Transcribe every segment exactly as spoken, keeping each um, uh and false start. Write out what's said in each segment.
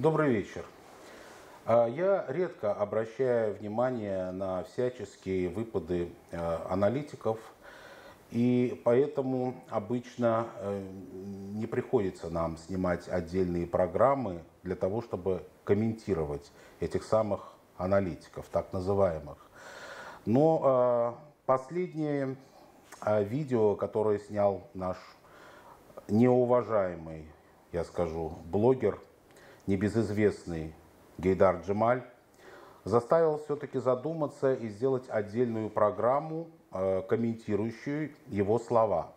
Добрый вечер. А, Я редко обращаю внимание на всяческие выпады э, аналитиков, и поэтому обычно э, не приходится нам снимать отдельные программы для того, чтобы комментировать этих самых аналитиков, так называемых. Но а, последнее а, видео, которое снял наш неуважаемый, я скажу, блогер, небезызвестный Гейдар Джемаль, заставил все-таки задуматься и сделать отдельную программу, э, комментирующую его слова.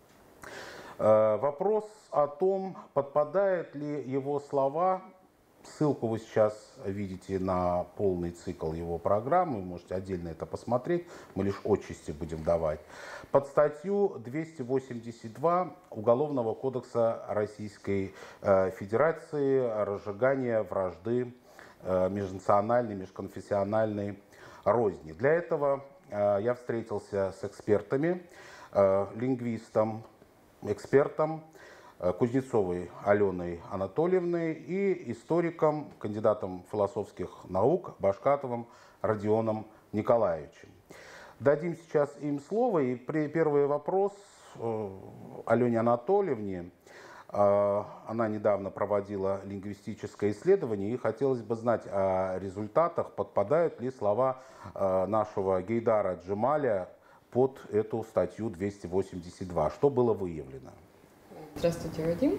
Э, Вопрос о том, подпадают ли его слова, ссылку вы сейчас видите на полный цикл его программы, вы можете отдельно это посмотреть, мы лишь отчасти будем давать, под статью двести восемьдесят два Уголовного кодекса Российской э, Федерации «Разжигание вражды э, межнациональной, межконфессиональной розни». Для этого э, я встретился с экспертами, э, лингвистом, экспертом Кузнецовой Аленой Анатольевной и историком, кандидатом философских наук Башкатовым Родионом Николаевичем. Дадим сейчас им слово. И при первый вопрос э, Алене Анатольевне. Э, она недавно проводила лингвистическое исследование, и хотелось бы знать о результатах, подпадают ли слова э, нашего Гейдара Джемаля под эту статью двести восемьдесят два. Что было выявлено? Здравствуйте, Вадим.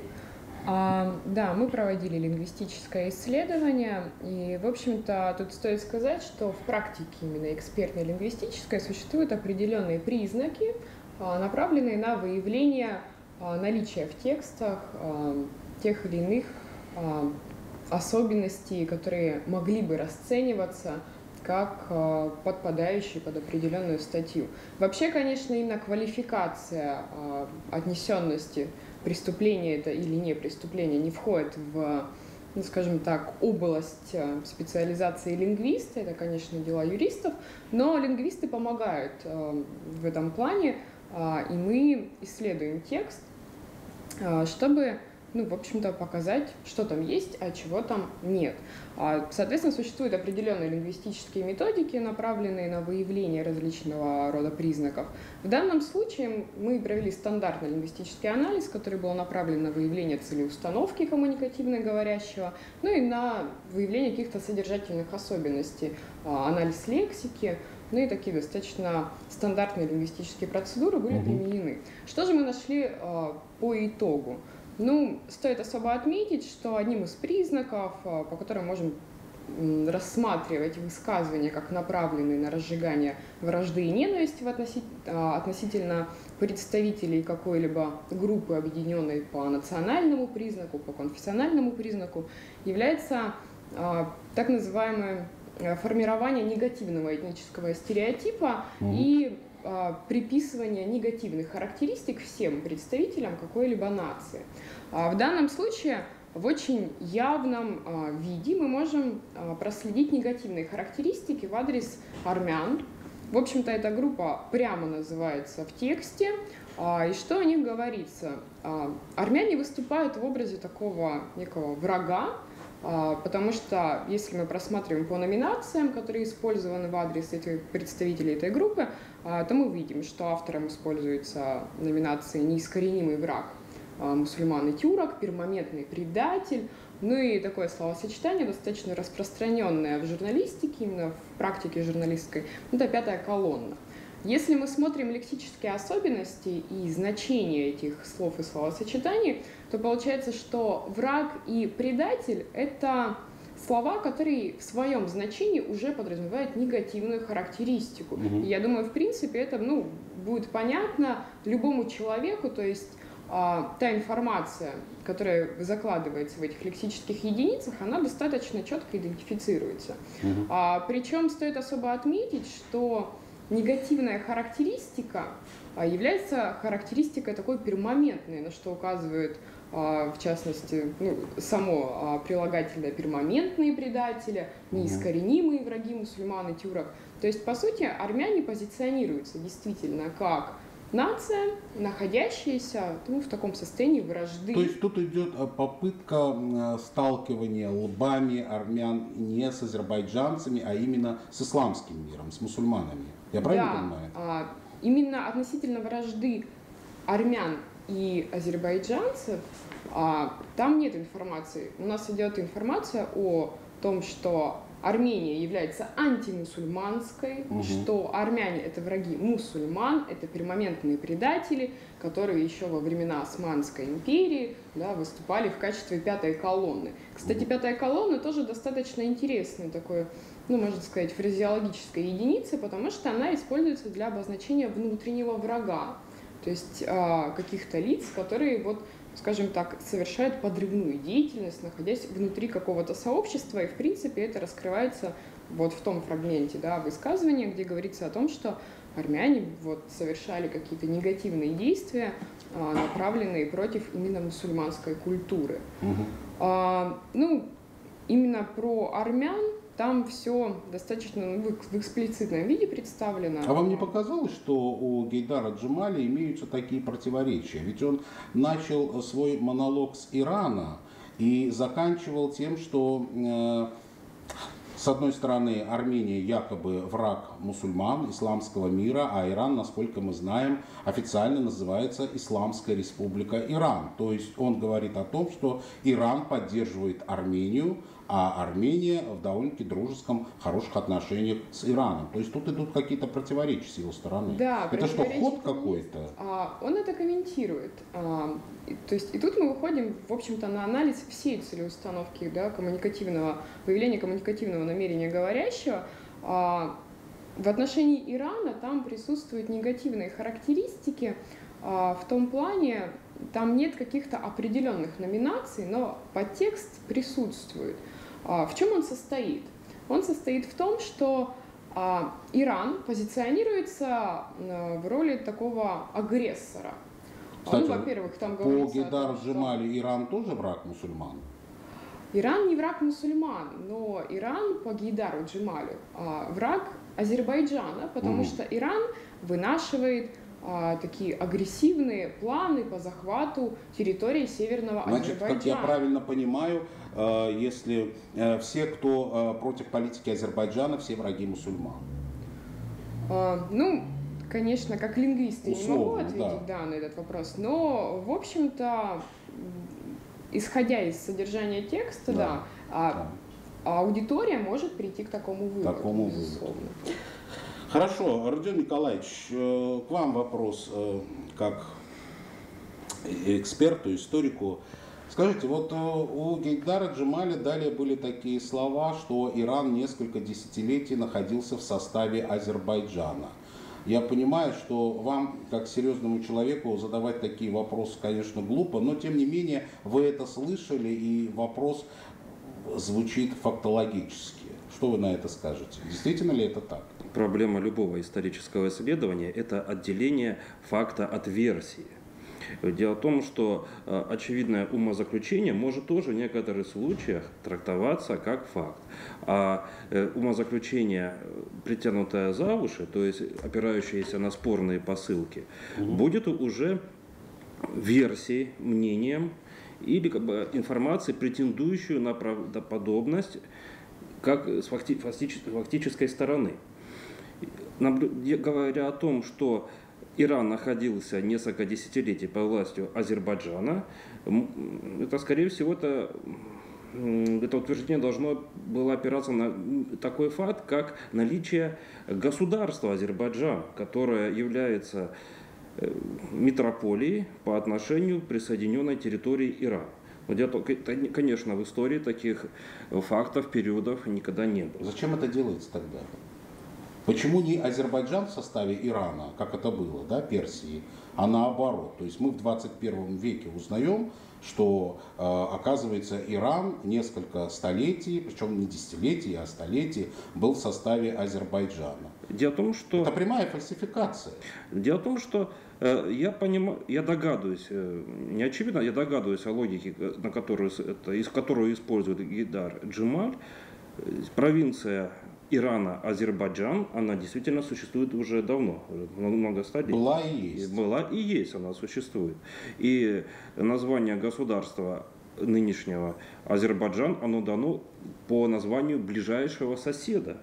А, да, мы проводили лингвистическое исследование, и, в общем-то, тут стоит сказать, что в практике именно экспертной лингвистической существуют определенные признаки, а, направленные на выявление а, наличия в текстах а, тех или иных а, особенностей, которые могли бы расцениваться как э, подпадающие под определенную статью. Вообще, конечно, именно квалификация э, отнесенности преступления это или не преступление не входит в, ну, скажем так, область специализации лингвиста. Это, конечно, дела юристов, но лингвисты помогают э, в этом плане, э, и мы исследуем текст, э, чтобы ну, в общем-то, показать, что там есть, а чего там нет. Соответственно, существуют определенные лингвистические методики, направленные на выявление различного рода признаков. В данном случае мы провели стандартный лингвистический анализ, который был направлен на выявление целеустановки коммуникативной говорящего, ну и на выявление каких-то содержательных особенностей, анализ лексики. Ну и такие достаточно стандартные лингвистические процедуры были mm-hmm. применены. Что же мы нашли по итогу? Ну, стоит особо отметить, что одним из признаков, по которым можем рассматривать высказывания как направленные на разжигание вражды и ненависти в относи... относительно представителей какой-либо группы, объединенной по национальному признаку, по конфессиональному признаку, является а, так называемое формирование негативного этнического стереотипа mm-hmm. и приписывание негативных характеристик всем представителям какой-либо нации. В данном случае в очень явном виде мы можем проследить негативные характеристики в адрес армян. В общем-то, эта группа прямо называется в тексте. И что о них говорится? Армяне выступают в образе такого некого врага, потому что, если мы просматриваем по номинациям, которые использованы в адрес этих представителей этой группы, то мы видим, что автором используется номинации «неискоренимый враг мусульман и тюрок», «перманентный предатель». Ну и такое словосочетание, достаточно распространенное в журналистике, именно в практике журналистской, это «пятая колонна». Если мы смотрим лексические особенности и значения этих слов и словосочетаний, то получается, что враг и предатель – это слова, которые в своем значении уже подразумевают негативную характеристику. Mm-hmm. И я думаю, в принципе, это ну, будет понятно любому человеку, то есть а, та информация, которая закладывается в этих лексических единицах, она достаточно четко идентифицируется. Mm-hmm. А, причем стоит особо отметить, что негативная характеристика является характеристикой такой пермоментной, на что указывает, в частности, ну, само прилагательное «пермоментные предатели», «неискоренимые враги мусульман и тюрок». То есть, по сути, армяне позиционируются действительно как нация, находящаяся ну, в таком состоянии вражды. То есть тут идет попытка сталкивания лбами армян не с азербайджанцами, а именно с исламским миром, с мусульманами. Я правильно да, понимаю? А, именно относительно вражды армян и азербайджанцев а, там нет информации. У нас идет информация о том, что Армения является антимусульманской, угу. что армяне – это враги мусульман, это пермоментные предатели, которые еще во времена Османской империи да, выступали в качестве пятой колонны. Кстати, пятая колонна тоже достаточно интересная такой, ну, можно сказать, фразеологическая единица, потому что она используется для обозначения внутреннего врага, то есть э, каких-то лиц, которые вот, скажем так, совершают подрывную деятельность, находясь внутри какого-то сообщества, и, в принципе, это раскрывается вот в том фрагменте, да, высказывания, где говорится о том, что армяне вот совершали какие-то негативные действия, а, направленные против именно мусульманской культуры. Угу. А, ну, именно про армян там все достаточно ну, в эксплицитном виде представлено. А вам не показалось, что у Гейдара Джемали имеются такие противоречия? Ведь он начал свой монолог с Ирана и заканчивал тем, что э, с одной стороны Армения якобы враг мусульман, исламского мира, а Иран, насколько мы знаем, официально называется Исламская Республика Иран. То есть он говорит о том, что Иран поддерживает Армению, а Армения в довольно-таки дружеском, хороших отношениях с Ираном. То есть тут идут какие-то противоречия с его стороны. Да, это что, ход какой-то? А, он это комментирует. А, и, то есть, и тут мы выходим, в общем-то, на анализ всей целеустановки да, коммуникативного, выявления коммуникативного намерения говорящего. А, в отношении Ирана там присутствуют негативные характеристики а, в том плане, там нет каких-то определенных номинаций, но подтекст присутствует. В чем он состоит? Он состоит в том, что а, Иран позиционируется в роли такого агрессора. Кстати, он, во-первых, там по говорится Гейдару что... Джемали Иран тоже враг мусульман? Иран не враг мусульман, но Иран по Гейдару Джемалю а, враг Азербайджана, потому угу. что Иран вынашивает а, такие агрессивные планы по захвату территории Северного Значит, Азербайджана. как я правильно понимаю, если все, кто против политики Азербайджана, все враги мусульман? А, ну, конечно, как лингвист я не могу ответить да. Да, на этот вопрос, но, в общем-то, исходя из содержания текста, да, да, да. А, аудитория может прийти к такому выводу. Такому выводу. Хорошо, Родион Николаевич, к вам вопрос как эксперту, историку. Скажите, вот у Гейдара Джемали далее были такие слова, что Иран несколько десятилетий находился в составе Азербайджана. Я понимаю, что вам, как серьезному человеку, задавать такие вопросы, конечно, глупо, но тем не менее вы это слышали, и вопрос звучит фактологически. Что вы на это скажете? Действительно ли это так? Проблема любого исторического исследования – это отделение факта от версии. Дело в том, что э, очевидное умозаключение может тоже в некоторых случаях трактоваться как факт. А э, умозаключение, притянутое за уши, то есть опирающееся на спорные посылки, угу. будет уже версией, мнением или как бы, информацией, претендующую на правдоподобность как с факти- фактической стороны. Говоря о том, что Иран находился несколько десятилетий под властью Азербайджана, это, скорее всего, это, это утверждение должно было опираться на такой факт, как наличие государства Азербайджан, которое является метрополией по отношению к присоединенной территории Ирана. Но, конечно, в истории таких фактов, периодов никогда не было. Зачем это делается тогда? Почему не Азербайджан в составе Ирана, как это было, да, Персии, а наоборот? То есть мы в двадцать первом веке узнаем, что, э, оказывается, Иран несколько столетий, причем не десятилетий, а столетий, был в составе Азербайджана. Дело в том, что... Это прямая фальсификация. Дело в том, что э, я, понимаю, я догадываюсь, э, не очевидно, я догадываюсь о логике, на которую, это, из которую использует Гейдар Джемаль. Провинция Ирана, Азербайджан, она действительно существует уже давно, уже много стадий. Была и есть. Была и есть, она существует. И название государства нынешнего Азербайджан, оно дано по названию ближайшего соседа.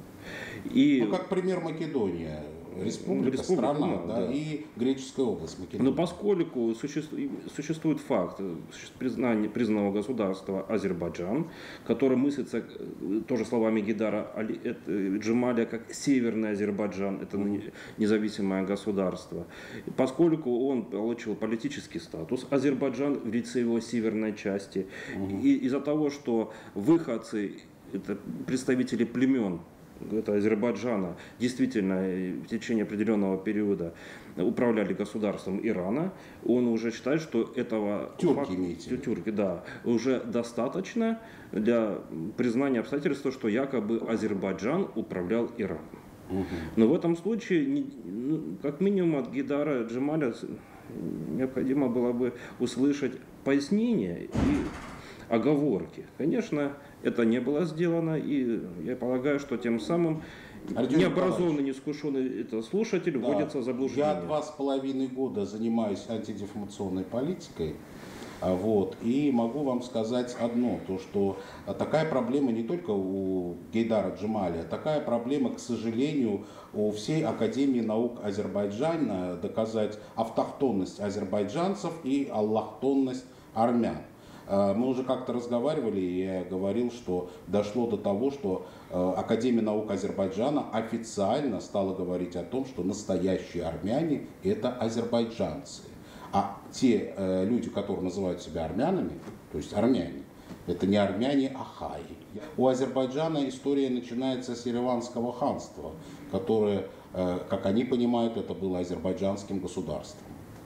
И... Ну, как пример Македония. Республика, Республика, страна, ну, да, да. и греческая область Македония. Но поскольку существует, существует факт признания, признанного государства Азербайджан, который мыслится тоже словами Гейдара Джемаля как Северный Азербайджан, это mm-hmm. независимое государство, поскольку он получил политический статус, Азербайджан в лице его северной части, mm-hmm. и из-за того, что выходцы, это представители племен, это Азербайджана, действительно в течение определенного периода управляли государством Ирана, он уже считает, что этого тюрки, факта, имеете тюрки, да, уже достаточно для признания обстоятельства, что якобы Азербайджан управлял Ираном. Угу. Но в этом случае, как минимум от Гейдара Джемаля необходимо было бы услышать пояснение и оговорки. Конечно, это не было сделано, и я полагаю, что тем самым Артем необразованный, неискушенный это слушатель да. вводится в заблуждение. Я два с половиной года занимаюсь антидефамационной политикой, вот, и могу вам сказать одно, то что такая проблема не только у Гейдара Джемаля, такая проблема, к сожалению, у всей Академии наук Азербайджана, доказать автохтонность азербайджанцев и аллахтонность армян. Мы уже как-то разговаривали, и я говорил, что дошло до того, что Академия наук Азербайджана официально стала говорить о том, что настоящие армяне – это азербайджанцы. А те люди, которые называют себя армянами, то есть армяне, это не армяне, а хаи. У Азербайджана история начинается с Ереванского ханства, которое, как они понимают, это было азербайджанским государством.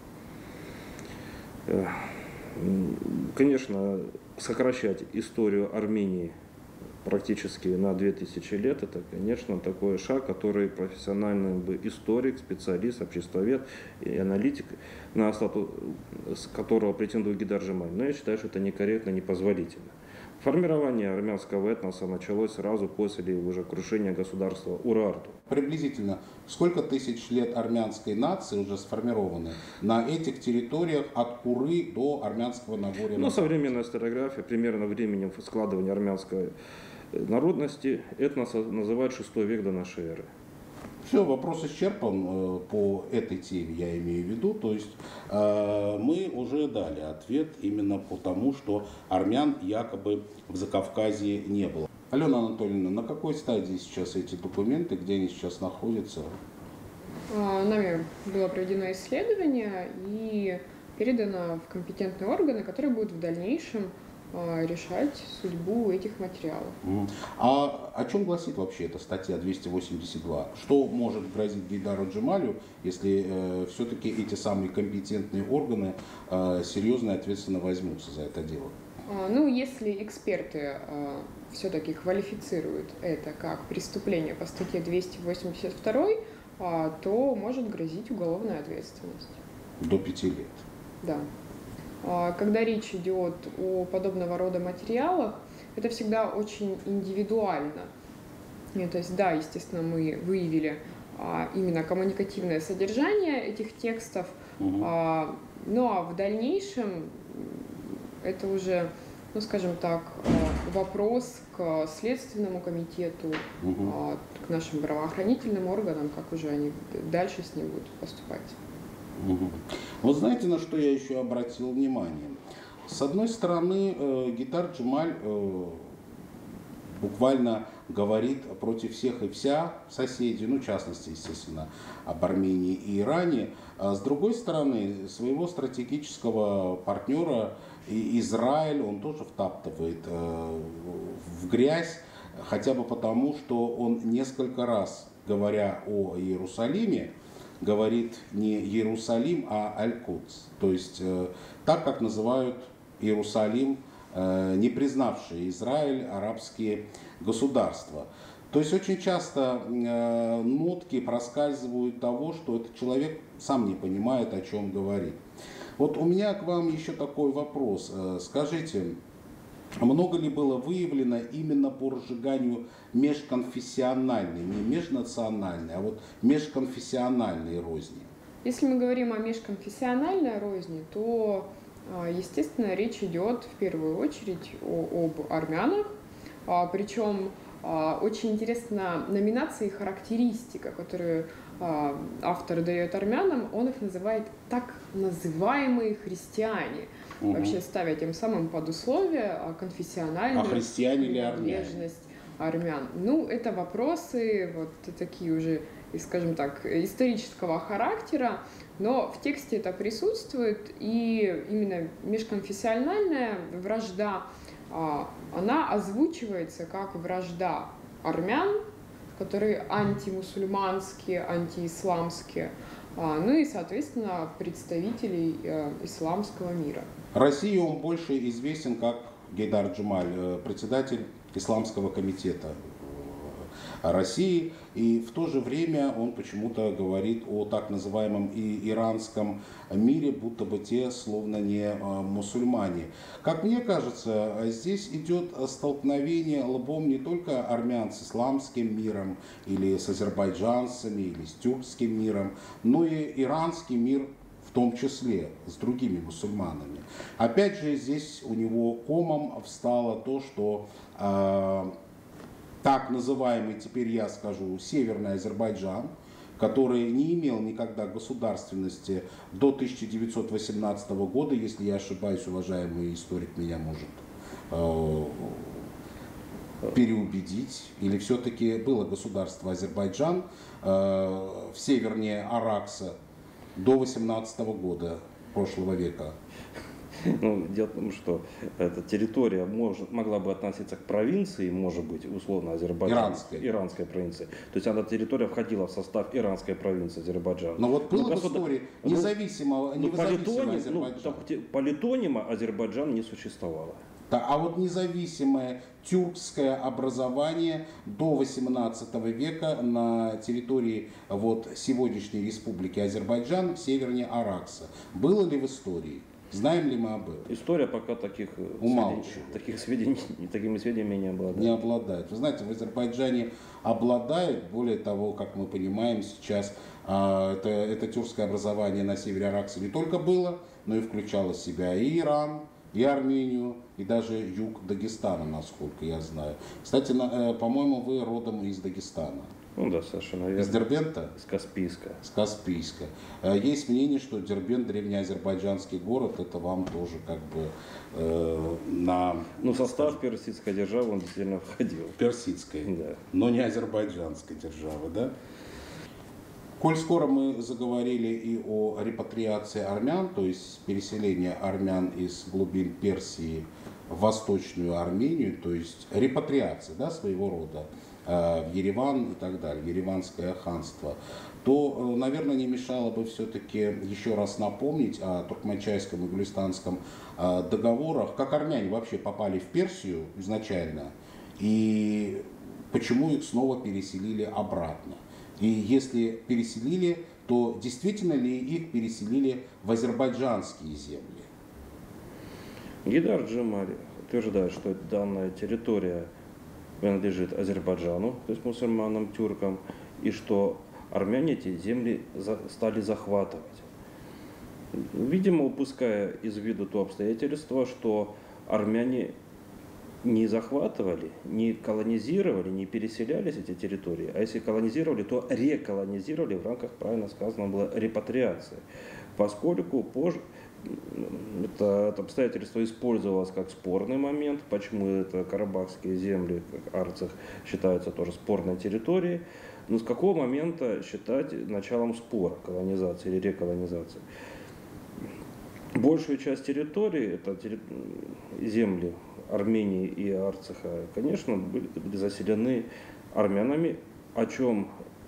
Конечно, сокращать историю Армении практически на две тысячи лет, это, конечно, такой шаг, который профессиональный бы историк, специалист, обществовед и аналитик, на статус которого претендует Гейдар Джемаль. Но я считаю, что это некорректно, непозволительно. Формирование армянского этноса началось сразу после уже крушения государства Урарту. Приблизительно сколько тысяч лет армянской нации уже сформированы на этих территориях от Куры до армянского Нагорья? Ну, современная историография примерно временем складывания армянской народности этноса называют шестой век до нашей эры. Все, вопрос исчерпан по этой теме, я имею в виду. То есть мы уже дали ответ именно по тому, что армян якобы в Закавказье не было. Алена Анатольевна, на какой стадии сейчас эти документы, где они сейчас находятся? Нами было проведено исследование и передано в компетентные органы, которые будут в дальнейшем решать судьбу этих материалов. А о чем гласит вообще эта статья двести восемьдесят два? Что может грозить Гейдару Джемалю, если э, все-таки эти самые компетентные органы э, серьезно и ответственно возьмутся за это дело? А, ну, если эксперты э, все-таки квалифицируют это как преступление по статье двести восемьдесят два, э, то может грозить уголовная ответственность. До пяти лет? Да. Когда речь идет о подобного рода материалах, это всегда очень индивидуально. И, то есть, да, естественно, мы выявили а, именно коммуникативное содержание этих текстов, угу. а, ну а в дальнейшем это уже, ну скажем так, вопрос к Следственному комитету, угу. а, к нашим правоохранительным органам, как уже они дальше с ним будут поступать. Угу. Вот знаете, на что я еще обратил внимание? С одной стороны, э, Гейдар Джемаль э, буквально говорит против всех и вся соседей, ну, в частности, естественно, об Армении и Иране. А с другой стороны, своего стратегического партнера Израиль он тоже втаптывает э, в грязь, хотя бы потому, что он несколько раз, говоря о Иерусалиме, говорит не Иерусалим, а Аль-Кудс. То есть э, так, как называют Иерусалим, э, не признавшие Израиль арабские государства. То есть очень часто э, нотки проскальзывают того, что этот человек сам не понимает, о чем говорит. Вот у меня к вам еще такой вопрос. Скажите, много ли было выявлено именно по разжиганию межконфессиональной, не межнациональной, а вот межконфессиональной розни? Если мы говорим о межконфессиональной розни, то, естественно, речь идет в первую очередь о, об армянах, причем очень интересна номинация и характеристика, которую автор дает армянам, он их называет так называемые христиане, угу. Вообще ставя тем самым под условие конфессиональную а христиане или принадлежность армян. Ну, это вопросы вот такие уже, скажем так, исторического характера, но в тексте это присутствует, и именно межконфессиональная вражда, она озвучивается как вражда армян, которые антимусульманские, антиисламские, ну и, соответственно, представителей исламского мира. России он больше известен как Гейдар Джемаль, председатель Исламского комитета России, и в то же время он почему-то говорит о так называемом и иранском мире, будто бы те словно не мусульмане. Как мне кажется, здесь идет столкновение лбом не только армян с исламским миром, или с азербайджанцами, или с тюркским миром, но и иранский мир в том числе с другими мусульманами. Опять же, здесь у него комом встало то, что э, так называемый, теперь я скажу, Северный Азербайджан, который не имел никогда государственности до тысяча девятьсот восемнадцатого года, если я ошибаюсь, уважаемый историк меня может э, переубедить, или все-таки было государство Азербайджан э, в севернее Аракса до восемнадцатого года прошлого века. Ну, дело в том, что эта территория может, могла бы относиться к провинции, может быть, условно, Азербайджан. Иранской. Иранской провинции. То есть эта территория входила в состав иранской провинции Азербайджана. Но вот было ну, в истории ну, независимого, ну, независимого Азербайджана. Ну, политонима Азербайджан не существовало. Да, а вот независимое тюркское образование до восемнадцатого века на территории вот сегодняшней республики Азербайджан, севернее Аракса, было ли в истории? Знаем ли мы об этом? История пока таких сведений, таких сведений, такими сведениями не обладает. Не обладает. Вы знаете, в Азербайджане обладает, более того, как мы понимаем сейчас, это, это тюркское образование на севере Аракса не только было, но и включало в себя и Иран, и Армению, и даже юг Дагестана, насколько я знаю. Кстати, по-моему, вы родом из Дагестана. Ну да, совершенно верно. Из Дербента? С Каспийска. С Каспийска. Есть мнение, что Дербент, древнеазербайджанский город, это вам тоже как бы э, на... Ну, в состав персидской державы он действительно входил. Персидской, да. Но не азербайджанской державы, да? Коль скоро мы заговорили и о репатриации армян, то есть переселении армян из глубин Персии в Восточную Армению, то есть репатриация, да, своего рода, в Ереван и так далее, Ереванское ханство, то, наверное, не мешало бы все-таки еще раз напомнить о Туркменчайском и Гулистанском договорах, как армяне вообще попали в Персию изначально и почему их снова переселили обратно. И если переселили, то действительно ли их переселили в азербайджанские земли? Гейдар Джемаль утверждает, что данная территория принадлежит Азербайджану, то есть мусульманам, тюркам, и что армяне эти земли стали захватывать. Видимо, упуская из виду то обстоятельство, что армяне не захватывали, не колонизировали, не переселялись эти территории, а если колонизировали, то реколонизировали в рамках, правильно сказано было, репатриации, поскольку позже это, это обстоятельство использовалось как спорный момент, почему это карабахские земли, как Арцах, считаются тоже спорной территорией, но с какого момента считать началом спора, колонизации или реколонизации. Большую часть территории, это земли Армении и Арцаха, конечно, были, были заселены армянами, о чем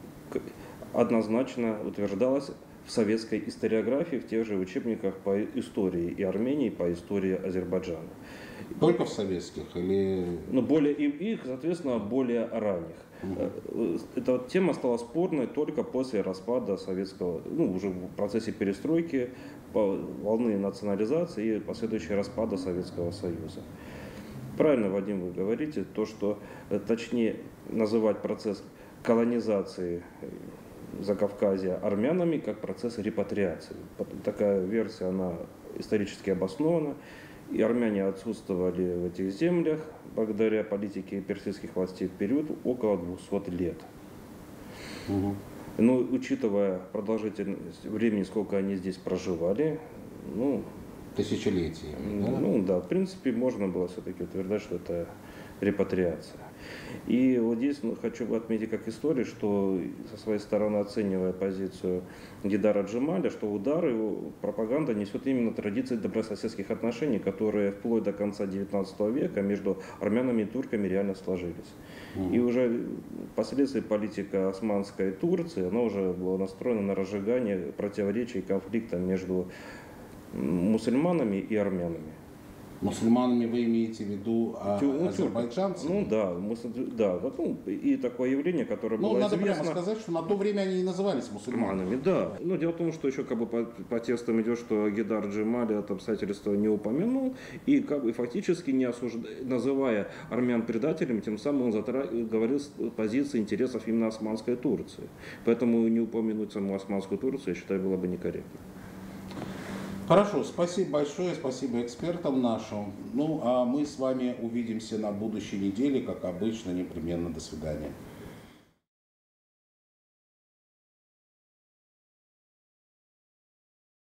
однозначно утверждалось в советской историографии, в тех же учебниках по истории и Армении, по истории Азербайджана. Только в советских или... Но более и их, соответственно, более ранних. Угу. Эта вот тема стала спорной только после распада советского, ну, уже в процессе перестройки, волны национализации и последующего распада Советского Союза. Правильно, Вадим, вы говорите, то, что э, точнее называть процесс колонизации Закавказья армянами как процесс репатриации. Такая версия, она исторически обоснована. И армяне отсутствовали в этих землях благодаря политике персидских властей в период около двухсот лет. Угу. Но учитывая продолжительность времени, сколько они здесь проживали, ну, Тысячелетия. Да? ну да, в принципе, можно было все-таки утверждать, что это репатриация. И вот здесь ну, хочу отметить как историю, что со своей стороны, оценивая позицию Гейдара Джемаля, что удар его пропаганда несет именно традиции добрососедских отношений, которые вплоть до конца девятнадцатого века между армянами и турками реально сложились. Mm-hmm. И уже впоследствии политика османской Турции, она уже была настроена на разжигание противоречий и конфликта между мусульманами и армянами. Мусульманами вы имеете в виду а, ну, азербайджанцев? Ну да, да, ну, и такое явление, которое ну, было надо известно. прямо сказать, что на то время они и назывались мусульманами. Да. Но дело в том, что еще как бы по, по текстам идет, что Гейдар Джемаль это обстоятельство не упомянул и как бы фактически не осуждая, называя армян предателями, тем самым он затра... говорил с позиции интересов именно османской Турции. Поэтому не упомянуть саму османскую Турцию, я считаю, было бы некорректно. Хорошо, спасибо большое, спасибо экспертам нашим. Ну, а мы с вами увидимся на будущей неделе, как обычно, непременно. До свидания.